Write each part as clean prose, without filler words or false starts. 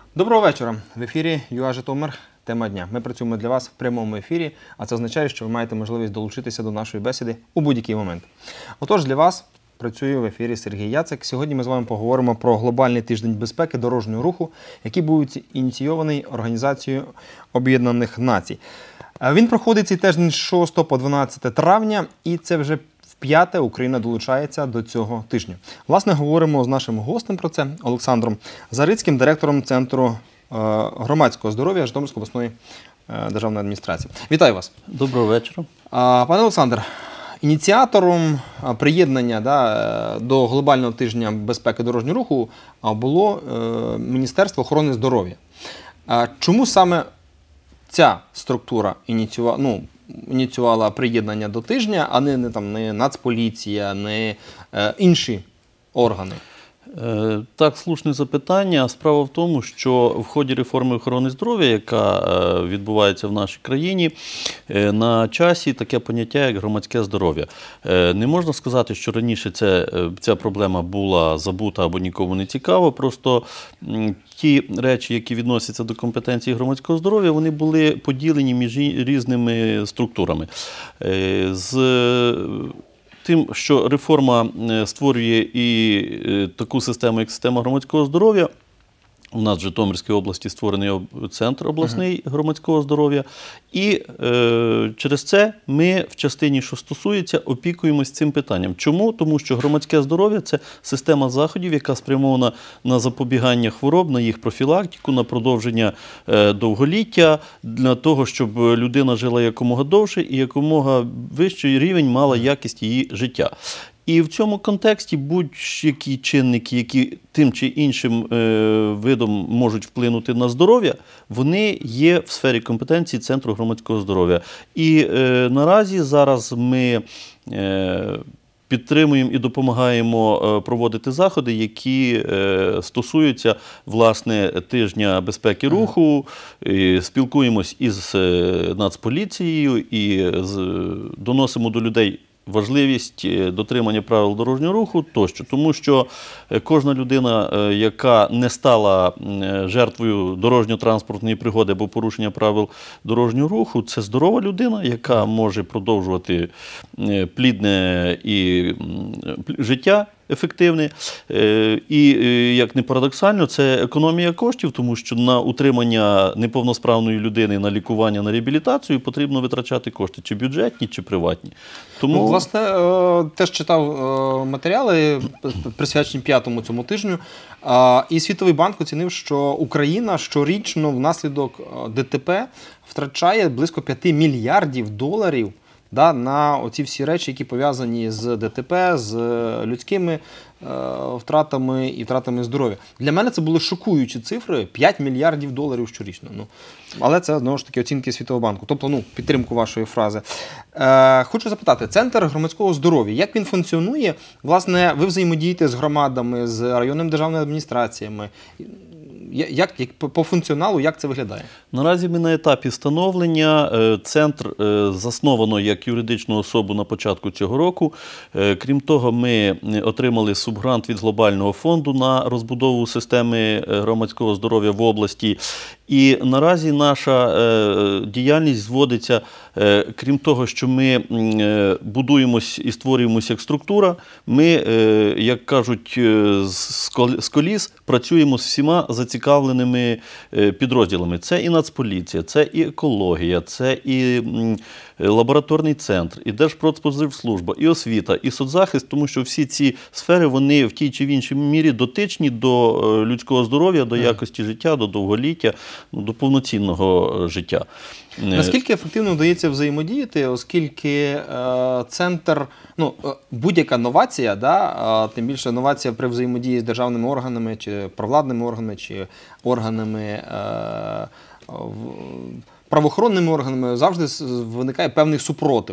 Доброго вечора. В ефірі ЮА Житомир. Тема дня. Ми працюємо для вас в прямому ефірі, а це означає, що ви маєте можливість долучитися до нашої бесіди у будь-який момент. Отож, для вас працює в ефірі Сергій Яцик. Сьогодні ми з вами поговоримо про глобальний тиждень безпеки дорожнього руху, який був ініційований Організацією Об'єднаних Націй. Він проходить цей тиждень з 6 по 12 травня, і це вже вп'яте Україна долучається до цього тижня. Власне, говоримо з нашим гостем про це, Олександром Зарицьким, директором Центру громадського здоров'я Житомирської обласної державної адміністрації. Вітаю вас. Доброго вечора. Пане Олександр, ініціатором приєднання до глобального тижня безпеки дорожнього руху було Міністерство охорони здоров'я. Чому саме ця структура ініціювала приєднання до тижня, а не Нацполіція, не інші органи? Так, слушне запитання. Справа в тому, що в ході реформи охорони здоров'я, яка відбувається в нашій країні, на часі таке поняття, як громадське здоров'я. Не можна сказати, що раніше ця проблема була забута або нікому не цікава, просто ті речі, які відносяться до компетенції громадського здоров'я, вони були поділені між різними структурами. Тим, що реформа створює і таку систему, як система громадського здоров'я. У нас в Житомирській області створений центр обласний громадського здоров'я. І через це ми в частині, що стосується, опікуємось цим питанням. Чому? Тому що громадське здоров'я – це система заходів, яка спрямована на запобігання хвороб, на їх профілактику, на продовження довголіття, для того, щоб людина жила якомога довше і якомога вищий рівень мала якість її життя. І в цьому контексті будь-які чинники, які тим чи іншим видом можуть вплинути на здоров'я, вони є в сфері компетенції Центру громадського здоров'я. І наразі зараз ми підтримуємо і допомагаємо проводити заходи, які стосуються, власне, тижня безпеки руху, спілкуємось із Нацполіцією і доносимо до людей важливість дотримання правил дорожнього руху тощо. Тому що кожна людина, яка не стала жертвою дорожньо-транспортної пригоди або порушення правил дорожнього руху, це здорова людина, яка може продовжувати плідне життя ефективне. І, як не парадоксально, це економія коштів, тому що на утримання неповносправної людини, на лікування, на реабілітацію потрібно витрачати кошти, чи бюджетні, чи приватні. Тому... Власне, теж читав матеріали, присвячені 5-му цьому тижню, і Світовий банк оцінив, що Україна щорічно внаслідок ДТП втрачає близько 5 мільярдів доларів на оці всі речі, які пов'язані з ДТП, з людськими втратами і втратами здоров'я. Для мене це були шокуючі цифри – 5 мільярдів доларів щорічно. Але це, знову ж таки, оцінки Світового банку. Тобто, підтримку вашої фрази. Хочу запитати, Центр громадського здоров'я, як він функціонує? Власне, ви взаємодієте з громадами, з районними державними адміністраціями. По функціоналу, як це виглядає? Наразі ми на етапі встановлення. Центр засновано як юридичну особу на початку цього року. Крім того, ми отримали субгрант від Глобального фонду на розбудову системи громадського здоров'я в області. І наразі наша діяльність зводиться, крім того, що ми будуємось і створюємося як структура, ми, як кажуть, з коліс працюємо з всіма зацікавленими підрозділами. Це і Нацполіція, це і екологія, це і лабораторний центр, і Держпродспоживслужба, і освіта, і соцзахист, тому що всі ці сфери, вони в тій чи в іншій мірі дотичні до людського здоров'я, до якості життя, до довголіття, до повноцінного життя. Наскільки ефективно вдається взаємодіяти, оскільки центр, будь-яка новація, тим більше новація при взаємодії з державними органами, чи провладними органами, чи органами правоохоронними органами, завжди виникає певний супротив.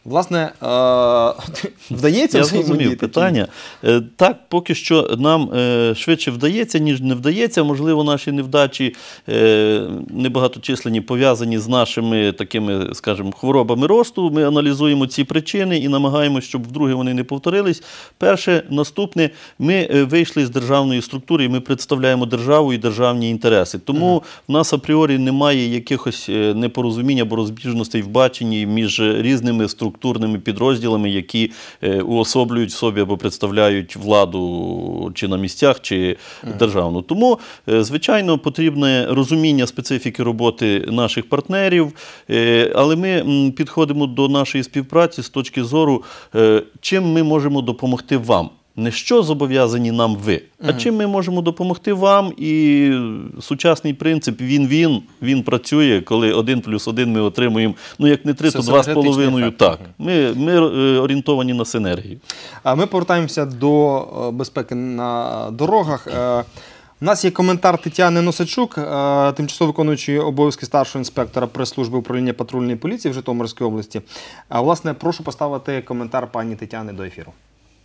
Власне, вдається Я взаємодіяти? зрозумів питання. Так, поки що нам швидше вдається, ніж не вдається. Можливо, наші невдачі небагаточисленні пов'язані з нашими такими, скажімо, хворобами росту. Ми аналізуємо ці причини і намагаємося, щоб вдруге вони не повторились. Перше, наступне, ми вийшли з державної структури і ми представляємо державу і державні інтереси. Тому в нас апріорі немає якихось непорозумінь або розбіжностей в баченні між різними структурними підрозділами, які уособлюють в собі або представляють владу чи на місцях, чи державну. Тому, звичайно, потрібне розуміння специфіки роботи наших партнерів, але ми підходимо до нашої співпраці з точки зору, чим ми можемо допомогти вам. Не що зобов'язані нам ви, а чим ми можемо допомогти вам. І сучасний принцип він працює, коли 1+1 ми отримуємо, ну як не 3, то 2,5. Так, ми орієнтовані на синергію. Ми повертаємося до безпеки на дорогах. У нас є коментар Тетяни Носачук, тимчасово виконуючої обов'язки старшого інспектора прес-служби управління патрульної поліції в Житомирській області. Власне, прошу поставити коментар пані Тетяни до ефіру.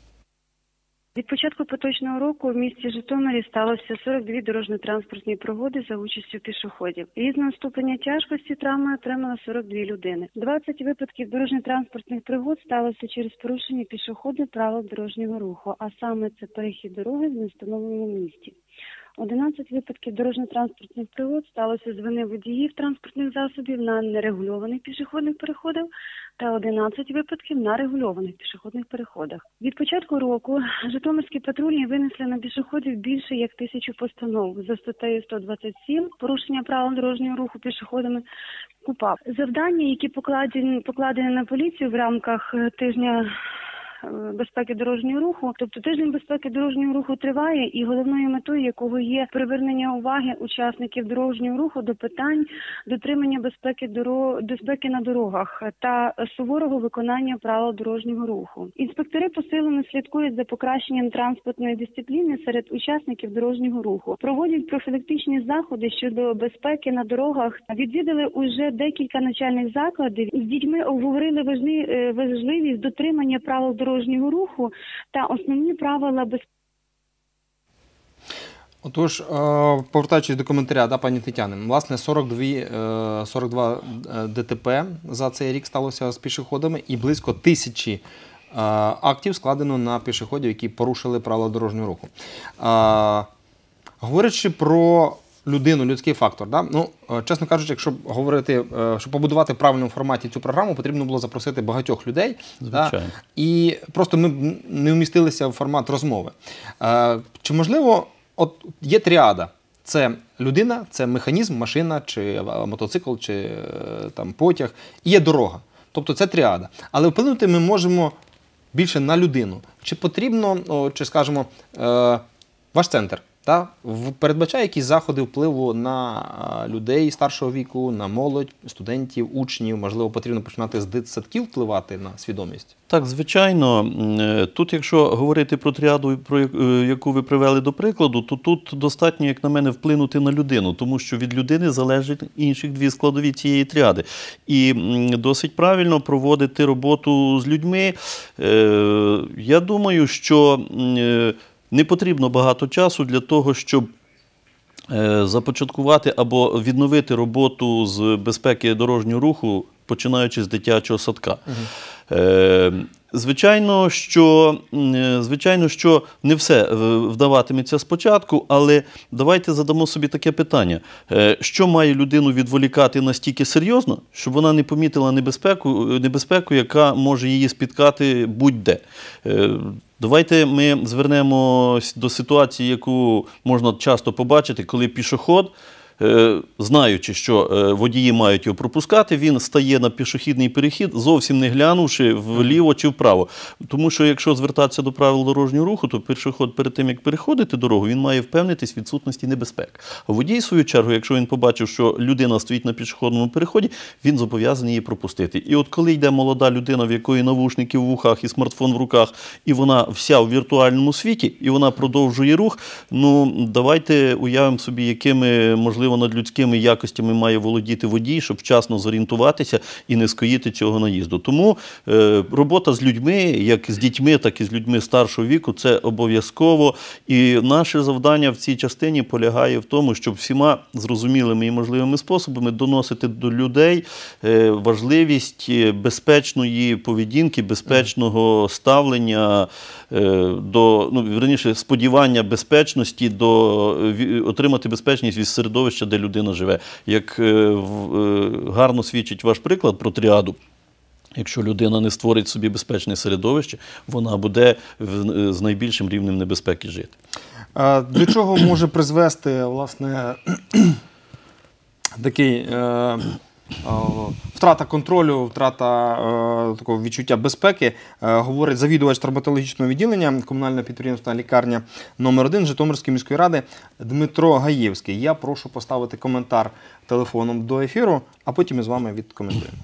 Від початку поточного року в місті Житомирі сталося 42 дорожньо-транспортні пригоди за участю пішоходів. Різного ступеня тяжкості травми отримали 42 людини. 20 випадків дорожньо-транспортних пригод сталося через порушення пішоходних правил дорожнього руху, а саме це перехід дороги в невстановленому місці. 11 випадків дорожньо-транспортних пригод сталося з вини водіїв транспортних засобів на нерегульованих пішохідних переходах та 11 випадків на регульованих пішохідних переходах. Від початку року житомирські патрульні винесли на пішоходів більше як 1000 постанов за статтею 127 «Порушення правил дорожнього руху пішоходами КУпАП». Завдання, які покладені на поліцію в рамках тижня безпеки дорожнього руху, тобто тиждень безпеки дорожнього руху триває, і головною метою якого є привернення уваги учасників дорожнього руху до питань дотримання безпеки на дорогах та суворого виконання правил дорожнього руху. Інспектори посилено слідкують за покращенням транспортної дисципліни серед учасників дорожнього руху, проводять профілактичні заходи щодо безпеки на дорогах, відвідали уже декілька навчальних закладів, з дітьми обговорили важливість дотримання правил дорожнього руху та основні правила безпеки. Отож, повертаючись до коментаря, пані Тетяни, власне, 42 ДТП за цей рік сталося з пішоходами і близько 1000 актів складено на пішоходів, які порушили правила дорожнього руху. Говорячи про людину, людський фактор, чесно кажучи, якщо говорити, щоб побудувати в правильному форматі цю програму, потрібно було запросити багатьох людей. І просто ми не вмістилися в формат розмови. Чи можливо, от є тріада? Це людина, це механізм, машина, чи мотоцикл, чи там потяг, і є дорога. Тобто це тріада. Але вплинути ми можемо більше на людину. Чи потрібно, чи скажімо, ваш центр передбачає якісь заходи впливу на людей старшого віку, на молодь, студентів, учнів? Можливо, потрібно починати з дитсадків впливати на свідомість? Так, звичайно. Тут, якщо говорити про тріаду, про яку ви привели до прикладу, то тут достатньо, як на мене, вплинути на людину, тому що від людини залежать інших дві складові цієї тріади. І досить правильно проводити роботу з людьми. Я думаю, що не потрібно багато часу для того, щоб започаткувати або відновити роботу з безпеки дорожнього руху, починаючи з дитячого садка. Звичайно, що не все вдаватиметься спочатку, але давайте задамо собі таке питання. Що має людину відволікати настільки серйозно, щоб вона не помітила небезпеку, яка може її спіткати будь-де? Давайте ми звернемось до ситуації, яку можна часто побачити, коли пішохід, знаючи, що водії мають його пропускати, він стає на пішохідний перехід, зовсім не глянувши вліво чи вправо. Тому що якщо звертатися до правил дорожнього руху, то пішохід перед тим, як переходити дорогу, він має впевнитись в відсутності небезпек. А водій, в свою чергу, якщо він побачив, що людина стоїть на пішохідному переході, він зобов'язаний її пропустити. І от коли йде молода людина, в якої навушники в вухах і смартфон в руках, і вона вся у віртуальному світі, і вона продовжує рух, давайте уявимо собі, якими можливостями можливо, надлюдськими якостями має володіти водій, щоб вчасно зорієнтуватися і не скоїти цього наїзду. Тому робота з людьми, як з дітьми, так і з людьми старшого віку, це обов'язково. І наше завдання в цій частині полягає в тому, щоб всіма зрозумілими і можливими способами доносити до людей важливість безпечної поведінки, безпечного ставлення до, верніше, сподівання безпечності, отримати безпечність від середовища, де людина живе. Як гарно свідчить ваш приклад про тріаду, якщо людина не створить собі безпечне середовище, вона буде з найбільшим рівнем небезпеки жити. До чого може призвести, власне, такий втрата контролю, втрата такого відчуття безпеки, говорить завідувач травматологічного відділення комунального підприємства «Лікарня номер 1 Житомирської міської ради Дмитро Гаєвський. Я прошу поставити коментар телефоном до ефіру, а потім ми з вами відкоментуємо.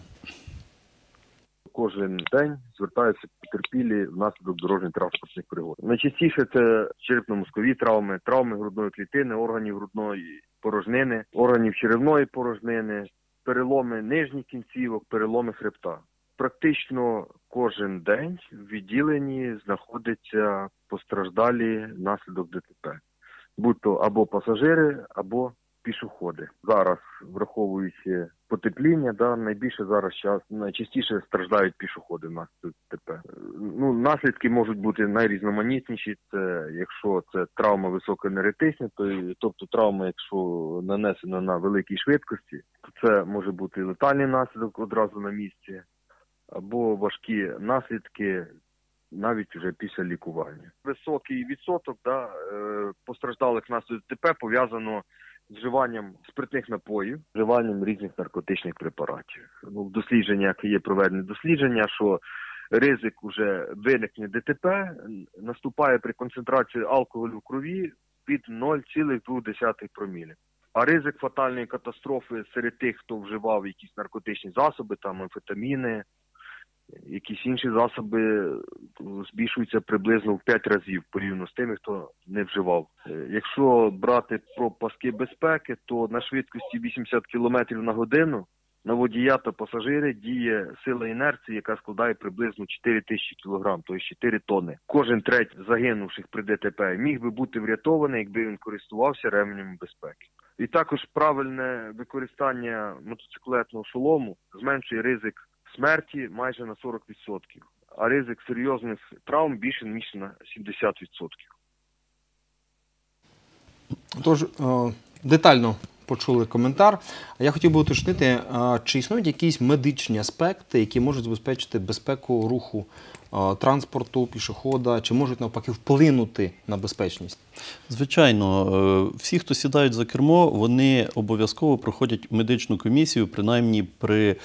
Кожен день звертаються потерпілі внаслідок дорожньо-транспортних пригод. Найчастіше це черепно-мозкові травми, травми грудної клітини, органів грудної порожнини, органів черевної порожнини, переломи нижніх кінцівок, переломи хребта. Практично кожен день в відділенні знаходяться постраждалі внаслідок ДТП. Будь-то або пасажири, або пішоходи. Зараз, враховуючи потепління, найбільше зараз найчастіше страждають пішоходи внаслідок ДТП. Наслідки можуть бути найрізноманітніші. Це якщо це травма високоенергетична, тобто травма, якщо нанесена на великій швидкості, то це може бути летальний наслідок одразу на місці, або важкі наслідки навіть вже після лікування. Високий відсоток постраждалих внаслідок ДТП пов'язано з вживанням спиртних напоїв, вживанням різних наркотичних препаратів. В дослідженнях є проведені дослідження, що ризик уже виникнення ДТП наступає при концентрації алкоголю в крові від 0,2 промілі. А ризик фатальної катастрофи серед тих, хто вживав якісь наркотичні засоби, амфетаміни, якісь інші засоби, збільшуються приблизно в 5 разів порівняно з тими, хто не вживав. Якщо брати про паски безпеки, то на швидкості 80 км на годину на водія та пасажири діє сила інерції, яка складає приблизно 4000 кг, тобто 4 тонни. Кожен треть загинувших при ДТП міг би бути врятований, якби він користувався ременем безпеки. І також правильне використання мотоциклетного шолому зменшує ризик смерті майже на 40%, а ризик серйозних травм більше ніж на 70%. Тож, детально почули коментар. Я хотів би уточнити, чи існують якісь медичні аспекти, які можуть забезпечити безпеку руху транспорту, пішохода, чи можуть навпаки вплинути на безпечність? Звичайно, всі, хто сідають за кермо, вони обов'язково проходять медичну комісію, принаймні при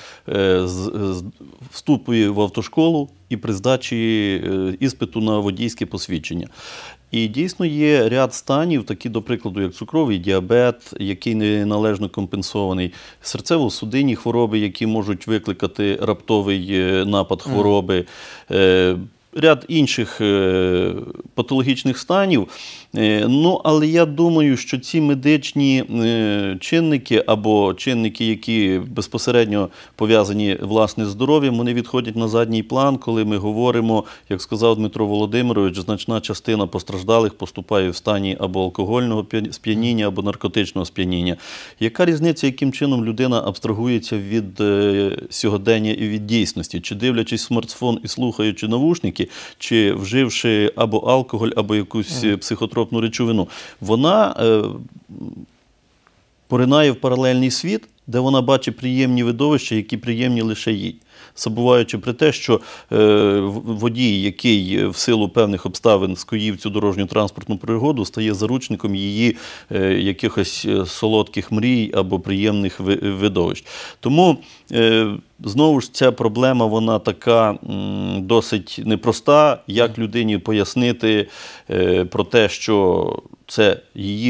вступі в автошколу і при здачі іспиту на водійське посвідчення. І дійсно є ряд станів, такі, до прикладу, як цукровий діабет, який неналежно компенсований, серцево-судинні хвороби, які можуть викликати раптовий напад хвороби, ряд інших патологічних станів. Але я думаю, що ці медичні чинники або чинники, які безпосередньо пов'язані власне з здоров'ям, вони відходять на задній план, коли ми говоримо, як сказав Дмитро Володимирович, значна частина постраждалих поступає в стані або алкогольного сп'яніння, або наркотичного сп'яніння. Яка різниця, яким чином людина абстрагується від сьогодення і від дійсності? Чи дивлячись смартфон і слухаючи навушники, чи вживши або алкоголь, або якусь психотропну речовину, вона поринає в паралельний світ, де вона бачить приємні видовища, які приємні лише їй. Забуваючи про те, що водій, який в силу певних обставин скоїв цю дорожню транспортну пригоду, стає заручником її якихось солодких мрій або приємних видовищ. Тому, знову ж, ця проблема, вона така досить непроста, як людині пояснити про те, що це її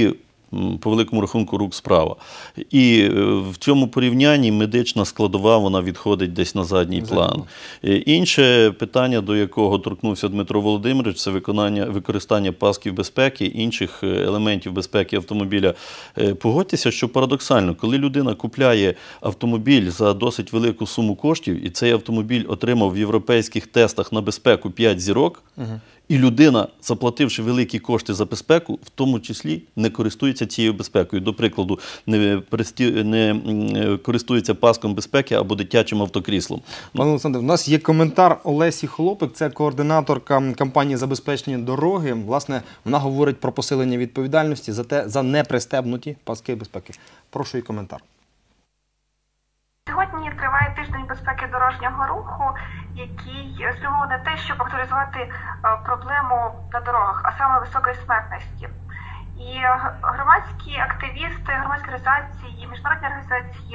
по великому рахунку, рук справа. І в цьому порівнянні медична складова, вона відходить десь на задній план. Інше питання, до якого торкнувся Дмитро Володимирович, це використання пасків безпеки, інших елементів безпеки автомобіля. Погодьтеся, що парадоксально, коли людина купляє автомобіль за досить велику суму коштів, і цей автомобіль отримав в європейських тестах на безпеку 5 зірок, і людина, заплативши великі кошти за безпеку, в тому числі не користується цією безпекою. До прикладу, не користується паском безпеки або дитячим автокріслом. Пане Олександре, у нас є коментар Олесі Холопик, це координаторка кампанії забезпечення дороги. Власне, вона говорить про посилення відповідальності за непристебнуті паски безпеки. Прошу її коментар. Сьогодні триває тиждень безпеки дорожнього руху, який спрямований на те, щоб актуалізувати проблему на дорогах, а саме високої смертності. І громадські активісти, громадські організації, міжнародні організації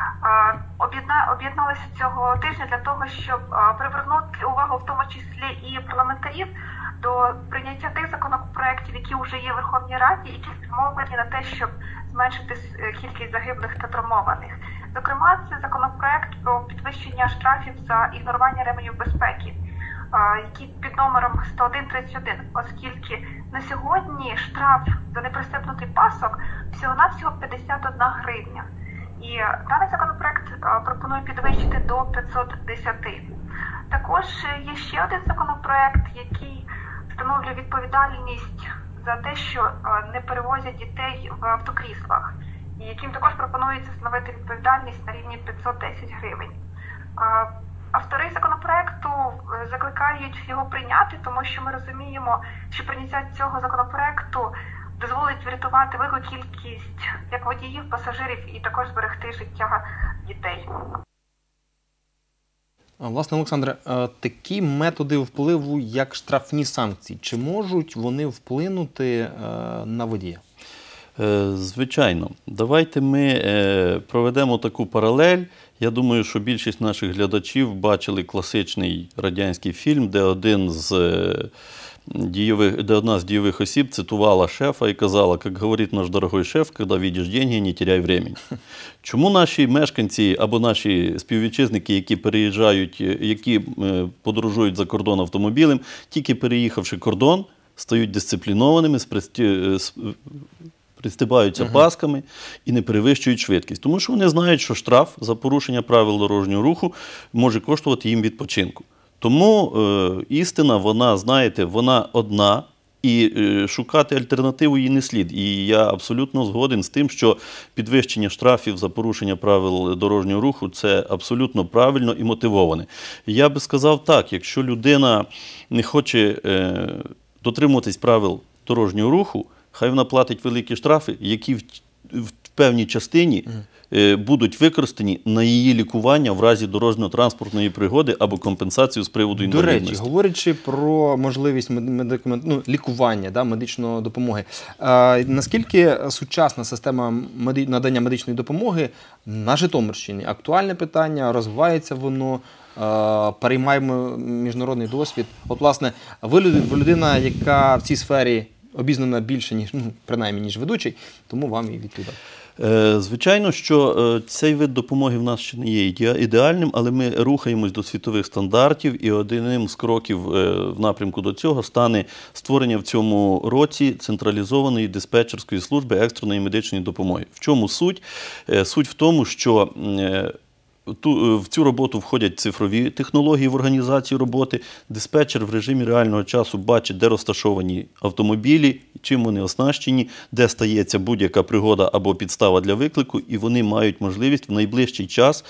об'єдналися цього тижня для того, щоб привернути увагу, в тому числі і парламентарів, до прийняття тих законопроєктів, які вже є в Верховній Раді, які спрямовані на те, щоб зменшити кількість загиблих та травмованих. Зокрема, це законопроект про підвищення штрафів за ігнорування ременів безпеки, який під номером 10131, оскільки на сьогодні штраф за непристебнутий пасок всього-навсього 51 гривня. І даний законопроект пропонує підвищити до 510. Також є ще один законопроект, який встановлює відповідальність за те, що не перевозять дітей в автокріслах, і яким також пропонується встановити відповідальність на рівні 510 гривень. Автори законопроекту закликають його прийняти, тому що ми розуміємо, що прийняття цього законопроекту дозволить врятувати велику кількість як водіїв, пасажирів і також зберегти життя дітей. Власне, Олександре, такі методи впливу, як штрафні санкції, чи можуть вони вплинути на водія? Звичайно. Давайте ми проведемо таку паралель. Я думаю, що більшість наших глядачів бачили класичний радянський фільм, де одна з дієвих осіб цитувала шефа і казала, як говорить наш дорогой шеф, коли бачиш гроші, не теряй времени. Чому наші мешканці або наші співвітчизники, які переїжджають, які подорожують за кордон автомобілем, тільки переїхавши кордон, стають дисциплінованими, пристебаються пасками і не перевищують швидкість. Тому що вони знають, що штраф за порушення правил дорожнього руху може коштувати їм відпочинку. Тому істина, вона, знаєте, вона одна, і шукати альтернативу їй не слід. І я абсолютно згоден з тим, що підвищення штрафів за порушення правил дорожнього руху – це абсолютно правильно і мотивоване. Я би сказав так, якщо людина не хоче дотримуватись правил дорожнього руху, хай вона платить великі штрафи, які в певній частині будуть використані на її лікування в разі дорожньо-транспортної пригоди або компенсацію з приводу інвалідності. До речі, говорячи про можливість лікування, медичної допомоги, наскільки сучасна система надання медичної допомоги на Житомирщині? Актуальне питання, розвивається воно, переймаємо міжнародний досвід. От, власне, ви людина, яка в цій сфері обізнана більше, ніж, принаймні, ніж ведучий, тому вам і відповідаю. Звичайно, що цей вид допомоги в нас ще не є ідеальним, але ми рухаємось до світових стандартів, і одним з кроків в напрямку до цього стане створення в цьому році централізованої диспетчерської служби екстреної медичної допомоги. В чому суть? Суть в тому, що в цю роботу входять цифрові технології в організації роботи. Диспетчер в режимі реального часу бачить, де розташовані автомобілі, чим вони оснащені, де стається будь-яка пригода або підстава для виклику, і вони мають можливість в найближчий час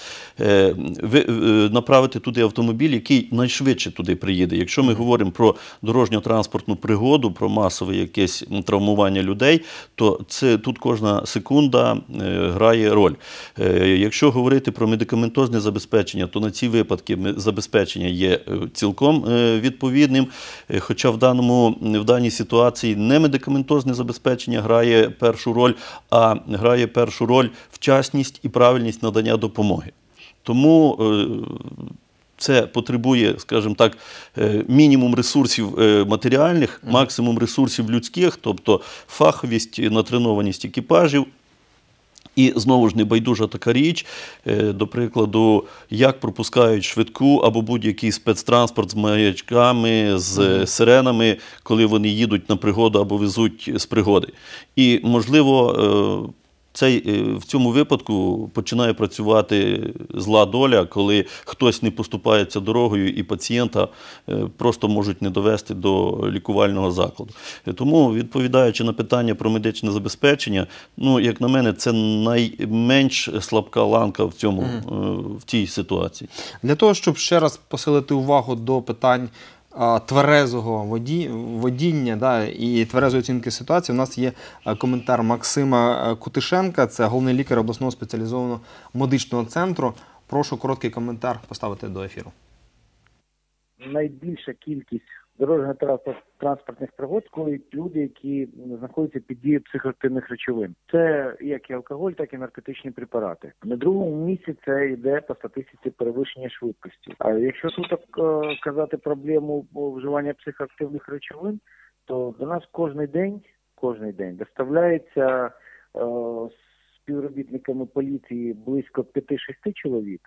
направити туди автомобіль, який найшвидше туди приїде. Якщо ми говоримо про дорожньо-транспортну пригоду, про масове якесь травмування людей, то тут кожна секунда грає роль. Якщо говорити про медикаментозне забезпечення, то на ці випадки забезпечення є цілком відповідним, хоча в даній ситуації не медикаментозне забезпечення грає першу роль, а грає першу роль вчасність і правильність надання допомоги. Тому це потребує, скажімо так, мінімум ресурсів матеріальних, максимум ресурсів людських, тобто фаховість, натренованість екіпажів. І, знову ж, небайдужа така річ, до прикладу, як пропускають швидку або будь-який спецтранспорт з маячками, з сиренами, коли вони їдуть на пригоду або везуть з пригоди. І, можливо, в цьому випадку починає працювати зла доля, коли хтось не поступається дорогою і пацієнта просто можуть не довести до лікувального закладу. Тому, відповідаючи на питання про медичне забезпечення, ну, як на мене, це найменш слабка ланка в цій ситуації. Для того, щоб ще раз посилити увагу до питань тверезого водіння, да, і тверезої оцінки ситуації, у нас є коментар Максима Кутишенка, це головний лікар обласного спеціалізованого медичного центру. Прошу короткий коментар поставити до ефіру. Найбільша кількість дорожньо-транспортних пригод скоюють люди, які знаходяться під дією психоактивних речовин. Це як і алкоголь, так і наркотичні препарати. На другому місці це йде по статистиці перевищення швидкості. А якщо тут казати проблему вживання психоактивних речовин, то до нас кожен день доставляється співробітниками поліції близько 5-6 чоловік,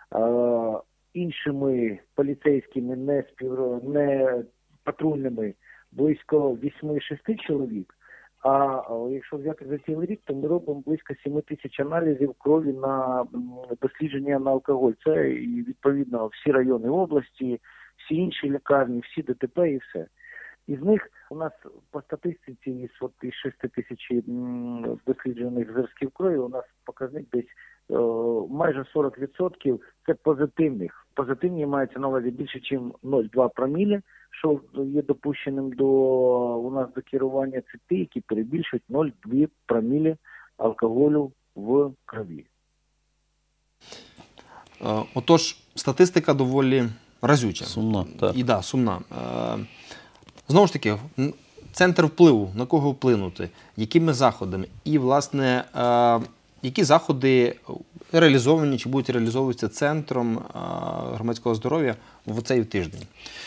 іншими поліцейськими, не патрульними, близько 8-6 чоловік. А якщо взяти за цілий рік, то ми робимо близько 7 тисяч аналізів крові на дослідження на алкоголь. Це і, відповідно, всі райони області, всі інші лікарні, всі ДТП і все. Із них у нас по статистиці із 6 тисяч досліджених зразків крові у нас показник десь майже 40% це позитивних. Позитивні мається на увазі більше, ніж 0,2 промілі, що є допущеним у нас до керування, це ті, які перебільшують 0,2 промілі алкоголю в крові. Отож, статистика доволі разюча. Сумна, так. І, да, сумна. Знову ж таки, центр впливу, на кого вплинути, якими заходами і, власне, які заходи реалізовані чи будуть реалізовуватися Центром громадського здоров'я в цей тиждень?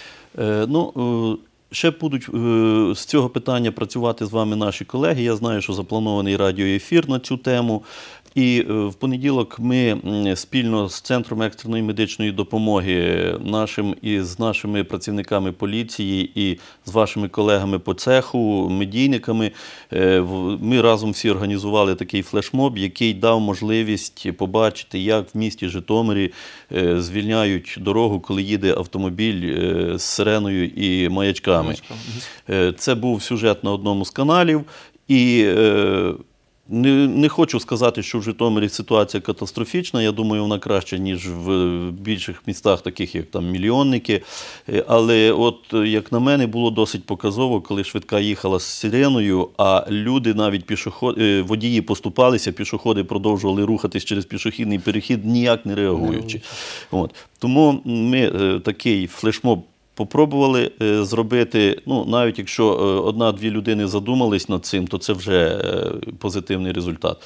Ще будуть з цього питання працювати з вами наші колеги. Я знаю, що запланований радіоефір на цю тему. І в понеділок ми спільно з Центром екстреної медичної допомоги і з нашими працівниками поліції і з вашими колегами по цеху, медійниками, ми разом всі організували такий флешмоб, який дав можливість побачити, як в місті Житомирі звільняють дорогу, коли їде автомобіль з сиреною і маячками. Це був сюжет на одному з каналів. І не хочу сказати, що в Житомирі ситуація катастрофічна. Я думаю, вона краща, ніж в більших містах, таких як там Мільйонники. Але от, як на мене, було досить показово, коли швидка їхала з сиреною, а люди, навіть водії поступалися, пішоходи продовжували рухатись через пішохідний перехід, ніяк не реагуючи. Тому ми такий флешмоб попробували зробити, навіть якщо 1-2 людини задумались над цим, то це вже позитивний результат.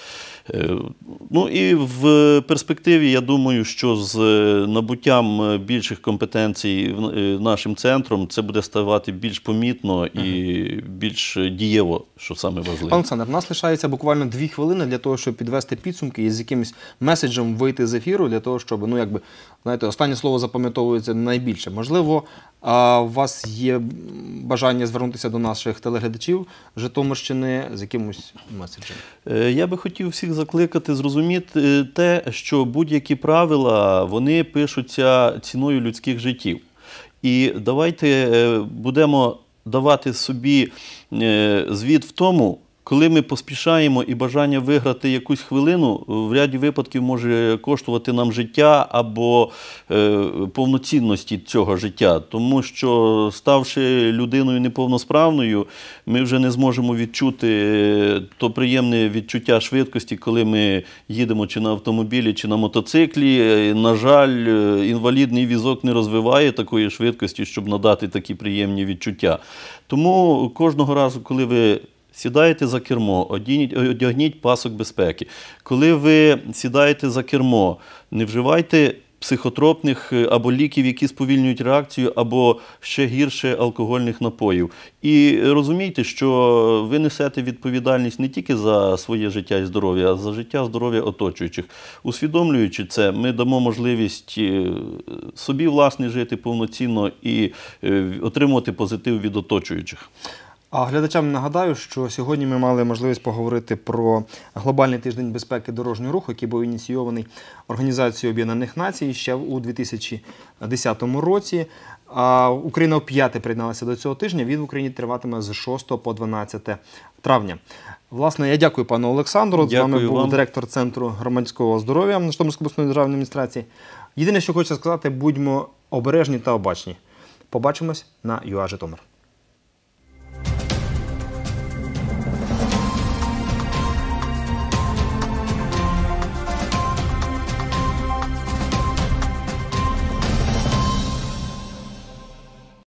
І в перспективі, я думаю, що з набуттям більших компетенцій нашим центром це буде ставати більш помітно і більш дієво, що саме важливо. Пан Олександр, у нас лишається буквально 2 хвилини для того, щоб підвести підсумки і з якимось меседжем вийти з ефіру, для того, щоб, знаєте, останнє слово запам'ятовується найбільше. Можливо, у вас є бажання звернутися до наших телеглядачів Житомирщини з якимось меседжем? Я би хотів всіх закликати зрозуміти те, що будь-які правила, вони пишуться ціною людських життів. І давайте будемо давати собі звіт в тому, коли ми поспішаємо і бажання виграти якусь хвилину, в ряді випадків може коштувати нам життя або повноцінності цього життя. Тому що, ставши людиною неповносправною, ми вже не зможемо відчути то приємне відчуття швидкості, коли ми їдемо чи на автомобілі, чи на мотоциклі. На жаль, інвалідний візок не розвиває такої швидкості, щоб надати такі приємні відчуття. Тому кожного разу, коли ви сідаєте за кермо, одягніть пасок безпеки. Коли ви сідаєте за кермо, не вживайте психотропних або ліків, які сповільнюють реакцію, або ще гірше алкогольних напоїв. І розумійте, що ви несете відповідальність не тільки за своє життя і здоров'я, а за життя, здоров'я оточуючих. Усвідомлюючи це, ми дамо можливість собі, власне, жити повноцінно і отримувати позитив від оточуючих. А глядачам нагадаю, що сьогодні ми мали можливість поговорити про глобальний тиждень безпеки дорожнього руху, який був ініційований Організацією Об'єднаних Націй ще у 2010 році. Україна вп'яте приєдналася до цього тижня. Він в Україні триватиме з 6 по 12 травня. Власне, я дякую пану Олександру. З вами був директор Центру громадського здоров'я Житомирської обласної державної адміністрації. Єдине, що хочу сказати, будьмо обережні та обачні. Побачимось на ЮА Житомир.